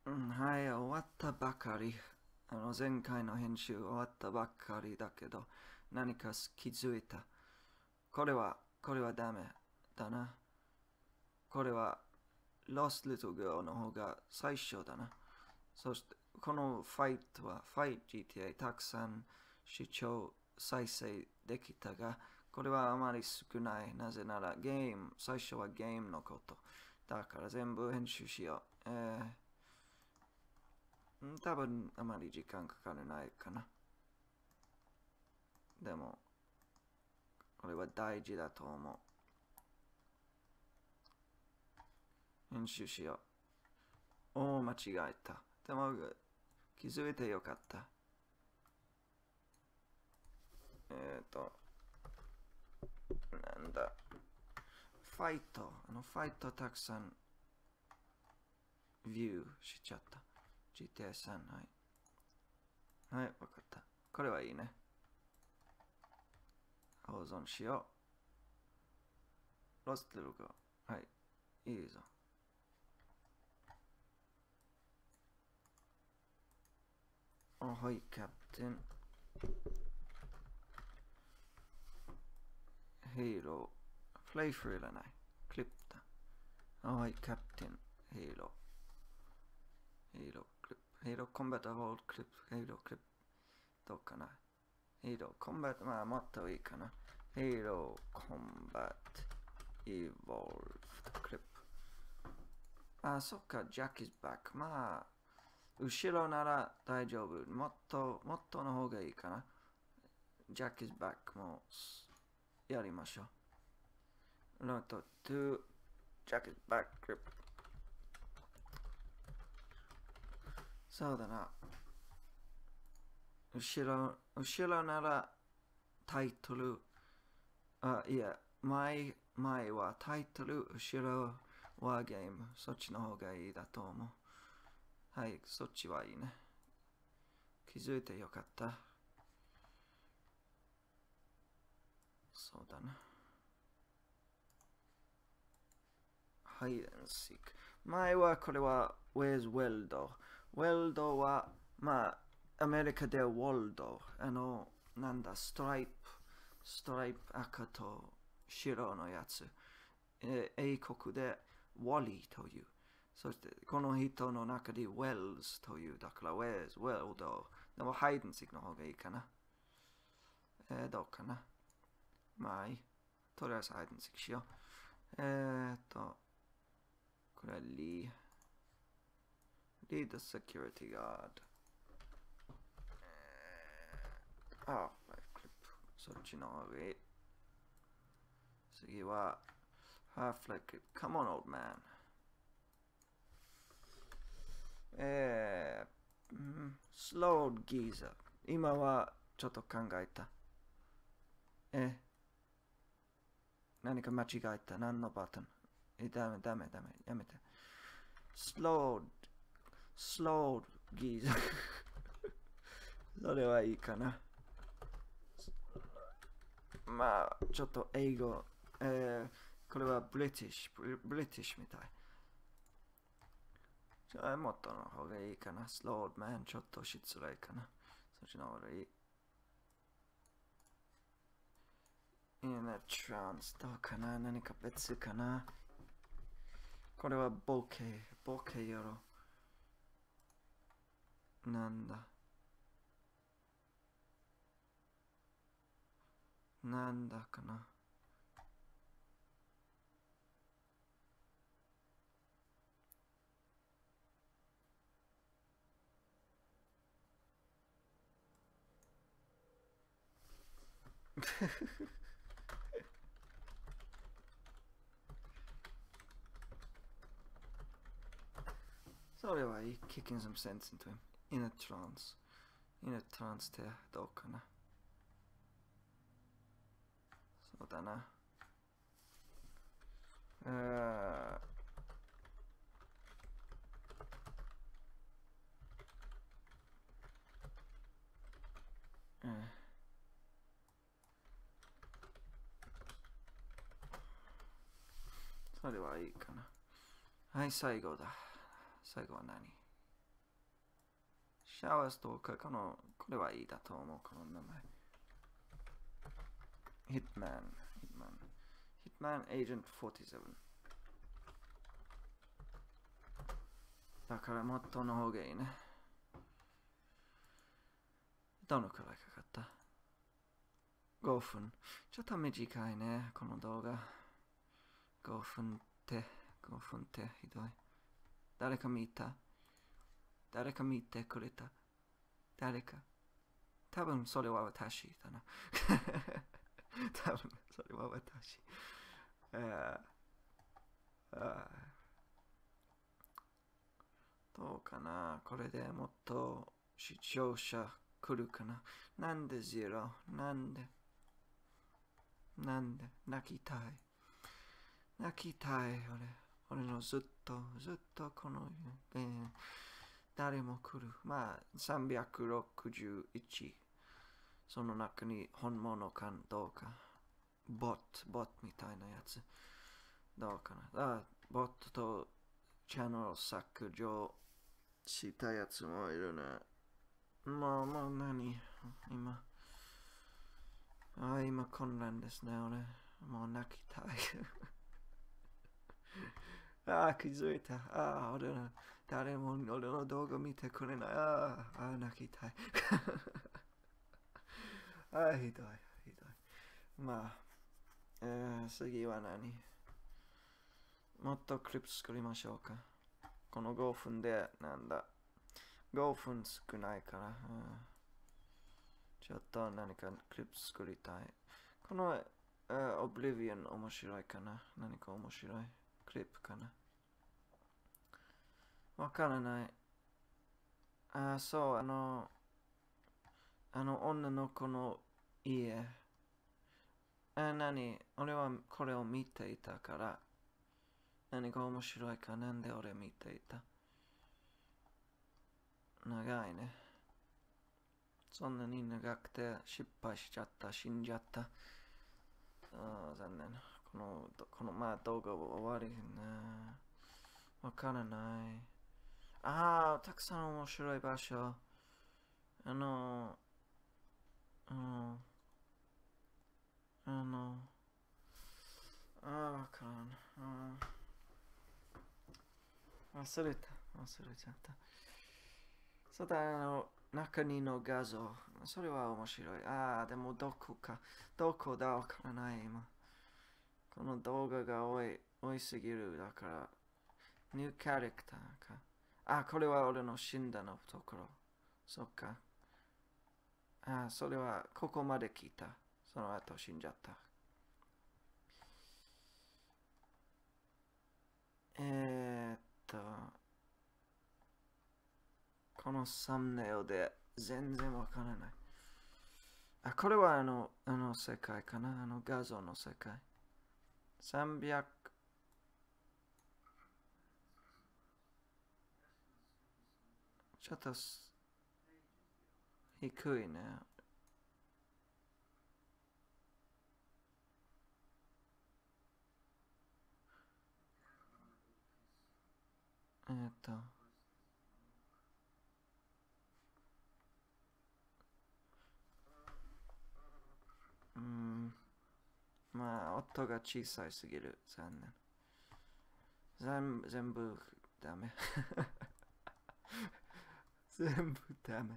うん、はい、終わったばかり。前回の編集終わったばかりだけど、何か気づいた。これはダメだな。これは、Lost Little Girl の方が最初だな。そして、このファイトは、ファイト GTA たくさん視聴再生できたが、これはあまり少ない。なぜなら最初はゲームのこと。だから全部編集しよう。多分あまり時間かからないかな。でも、これは大事だと思う。編集しよう。間違えた。でも、気づいてよかった。なんだ。ファイトたくさん、ビューしちゃった。GTA さん、はい。はい、わかった。これはいいね。保存しよう。ロストルが。はい、いいぞ。はい、キャプテン。ヒーロー。プレイフルいらない。クリプタ。はい、キャプテン。ヒーロー。ヒーロー、クリプ。ヒーロー、コンバット、ホール、クリプ。ヒーロー、クリプ。どうかな。ヒーロー、コンバット、まあ、もっといいかな。ヒーロー、コンバット、イボルブ、クリプ。あ、そっか、ジャック is back。まあ、後ろなら大丈夫。もっとの方がいいかな。ジャック is back もやりましょう。ノート2、ジャック is back クリプ。そうだな。後ろならタイトル、いや、前はタイトル、後ろはゲーム。そっちの方がいいだと思う。はい、そっちはいいね。気づいてよかった。そうだな。ハイデンシーク。前はこれは Where's Weldo? Weldo は、まあ、アメリカで Waldo。なんだ、ストライプ赤と白のやつ。英国で Wally という。そして、この人の中で Wells という。だから Where's Weldo? でもハイデンシークの方がいいかな。どうかな。まあいい。とりあえずハイデンシークしよう。これリー。Lead the security guard. あ、ライフクリップ。そっちの方がいい。次は、ハーフライフクリップ。Come on, old man. スローギーザー。今はちょっと考えた。何か間違えた。何のバトン？ダメ。やめて。スローギーザー。それはいいかな。まあ、ちょっと英語。これはブリティッシュみたい。じゃあ、もっとの方がいいかな。スロードマン、ちょっと失礼かな。そっちの方がいい。インナートランス、どうかな？何か別かな？これはボケやろ。なんだかな。それはいい。Kicking some sense into him. インナートランスってどうかな。そうだな。それはいいかな。はい、最後だ。最後は何？ シャワーストーカー、これはいいだと思う、この名前。ヒットマン、エージェント47。だからもっとの方がいいね。どのくらいかかった？ 5 分。ちょっと短いね、この動画。5分ってひどい。誰か見てくれた？誰か？多分それは私だな。多分それは私。どうかな、これでもっと視聴者来るかな。なんでゼロ？なんで泣きたい俺のずっとこの、誰も来る。まあ361。その中に本物かどうか。ボットみたいなやつ。どうかな。ボットとチャンネル削除したやつもいるね。もう何？今混乱ですね、俺。もう泣きたい。気づいた。誰も俺の動画見てくれない。泣きたい。ひどい。まあ、次は何？もっとクリップ作りましょうか。この5分で、5分少ないから。ちょっと何かクリップ作りたい。この、オブリビアン面白いかな？何か面白いクリップかな？わからない。そう、女の子の家。俺はこれを見ていたから、何が面白いかなんで俺見ていた？長いね。そんなに長くて失敗しちゃった、死んじゃった。残念。この動画は終わりね。わからない。たくさん面白い場所。わからん。忘れちゃった。そうだ、中にの画像。それは面白い。でもどこだわからない今。この動画が多いすぎる。だから、ニューキャラクターか。これは俺の死んだのところ。そっか。それはここまで聞いた。その後死んじゃった。このサムネイルで全然わからない。これは世界かな？画像の世界。300。ちょっと低いね。音が小さいすぎる。残念。全部ダメ。全部ダメ。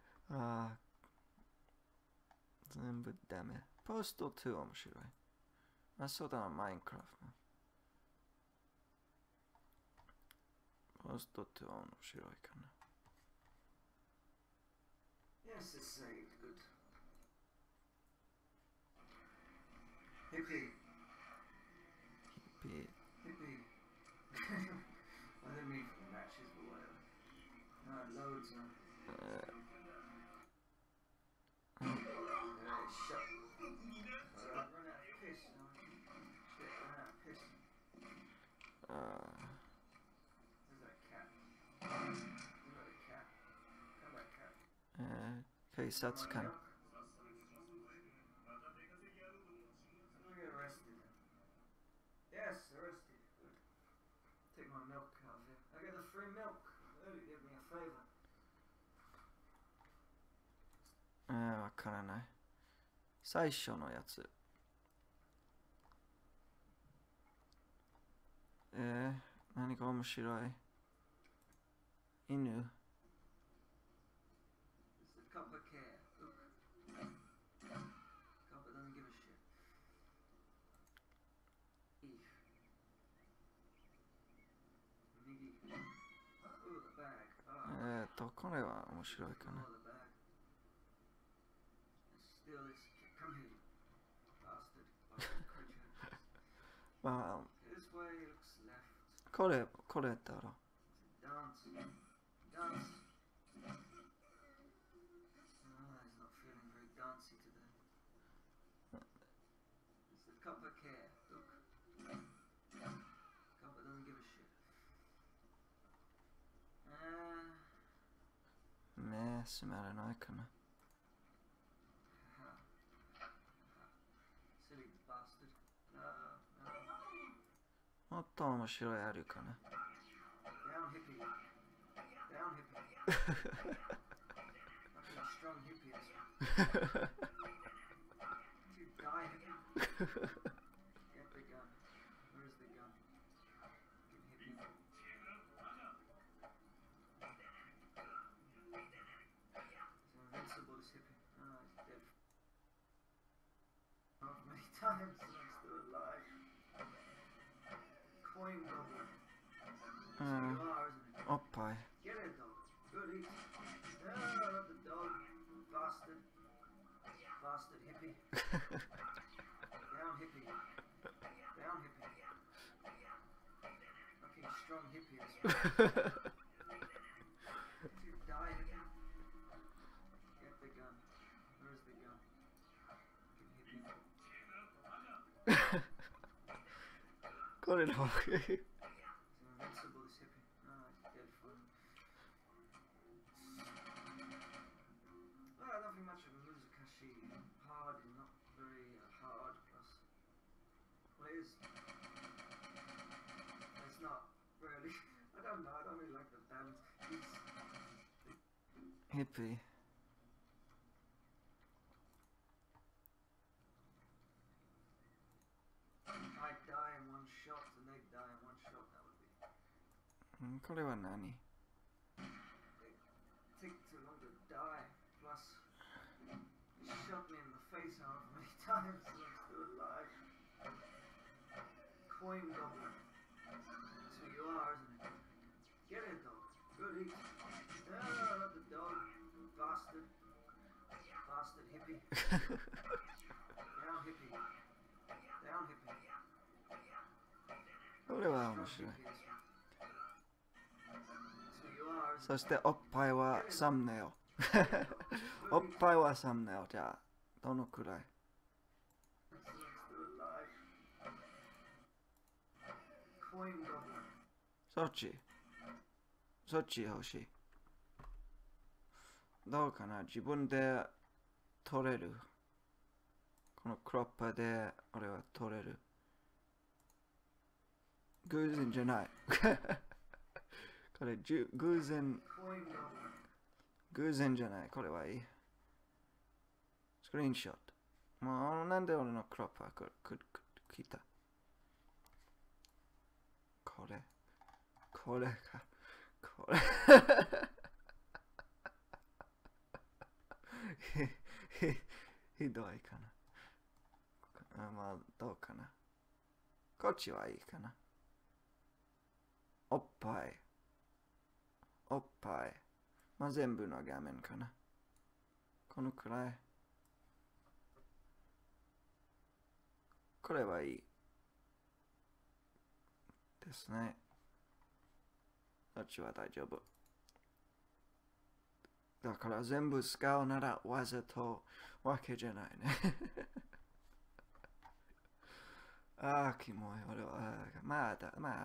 全部ダメ。ポスト2面白い。そうだな、マインクラフト。ポスト2は面白いかな。Yes, it's very good. Hippie. I didn't mean for the matches, but whatever. Loads of. Shut. I've run out of piss now. Shit, run out of piss. Where's that cat? Where's that cat? Come back, cat. Okay, Satsukan. How do I get arrested? Yes, arrested. Good. Take my milk out of here. I get the free milk. Really, give me a favour. わからない。最初のやつ。何か面白い。犬。これは面白いかな。まあ、これだろ。目閉まらないかな。もっと面白いあるかな。おっぱい。これの方がいい。Hippie.これは何？これは面白い。そしておっぱいはサムネイル。おっぱいはサムネイル。じゃあ、どのくらい？そっち欲しい。どうかな？自分で撮れる。このクロッパーで俺は撮れる。偶然じゃない。これ偶然じゃない。これはいい。スクリーンショット。もうなんで俺のクロッパー来た？これか。これ。ひどいかな。まあ、どうかな。こっちはいいかな。おっぱい。まあ、全部の画面かな。このくらい。これはいい。ですね。こっちは大丈夫。だから全部使うならわざとわけじゃないね。キモい。俺は、ま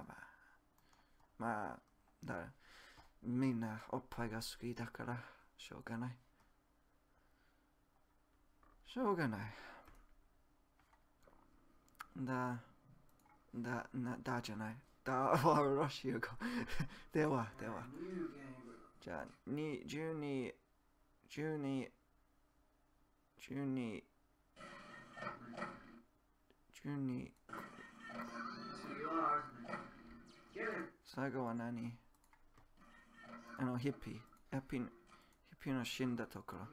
あ、みんなおっぱいが好きだから、しょうがない。だじゃない。だはロシア語。では。じゃあ、12 12、12、最後は何？ヒッピーの死んだところ。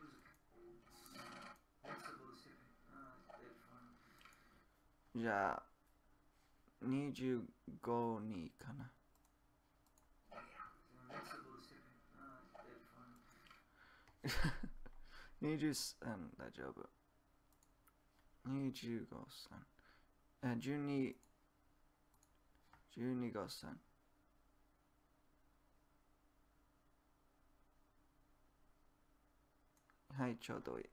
じゃあ、25にかな。23大丈夫。25、3。12が3。はい、ちょうどいい。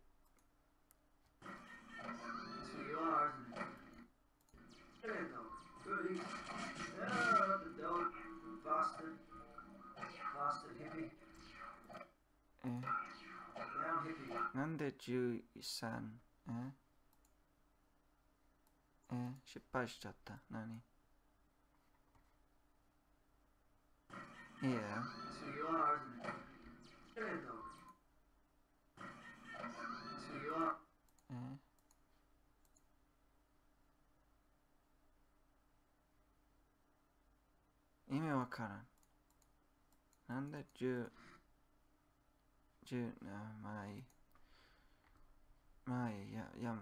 なんで13？失敗しちゃった。何？いや。意味わからん。なんで10、まあいい。まあいい。いや。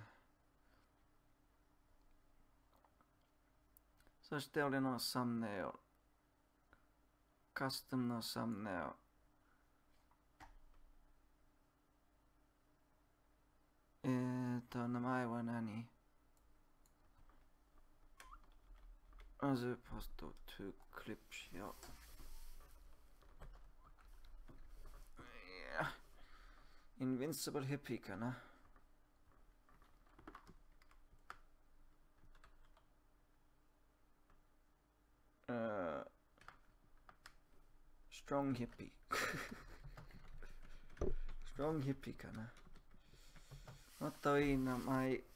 そして俺のサムネイル。カスタムのサムネイル。名前は何？まずポスト2クリップしよう。インビンシブルヒッピーかな。ストロングヒッピー。ストロングヒッピーかな。もっといい名前考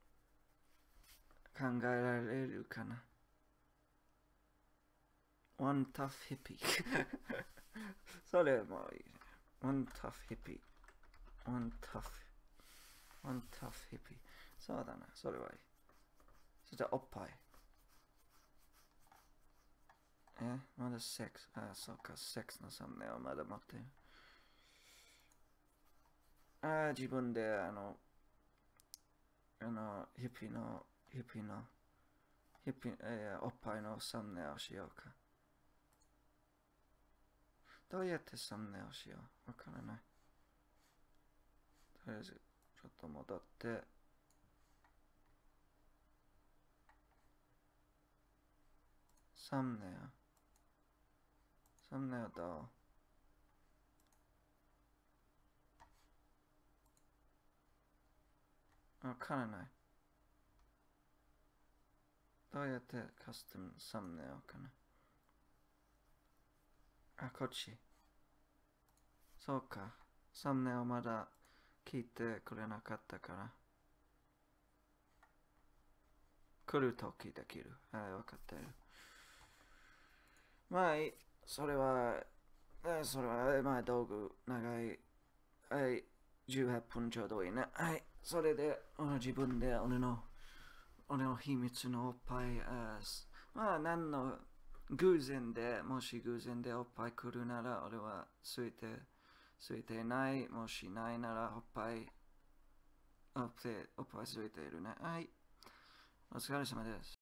えられるかな。One tough hippie それもいい。One tough hippie One tough hippie そうだな、それはいい。そしておっぱい。まだセックス。そうか、セックスのサムネをまだ持ってる。自分でヒッピーのおっぱいのサムネをしようか。どうやってサムネをしよう？わからない。とりあえず、ちょっと戻って。サムネをどう？わからない。どうやってカスタムサムネをかな。こっち。そうか。サムネをまだ聞いてくれなかったから。来るときできる。わかってる。まあいい。それは、まあ道具、長い。18分ちょうどいいね。それで、自分で俺の秘密のおっぱい、まあ何の偶然で、もし偶然でおっぱい来るなら、俺はついてない。もしないならおっぱいついているね。お疲れ様です。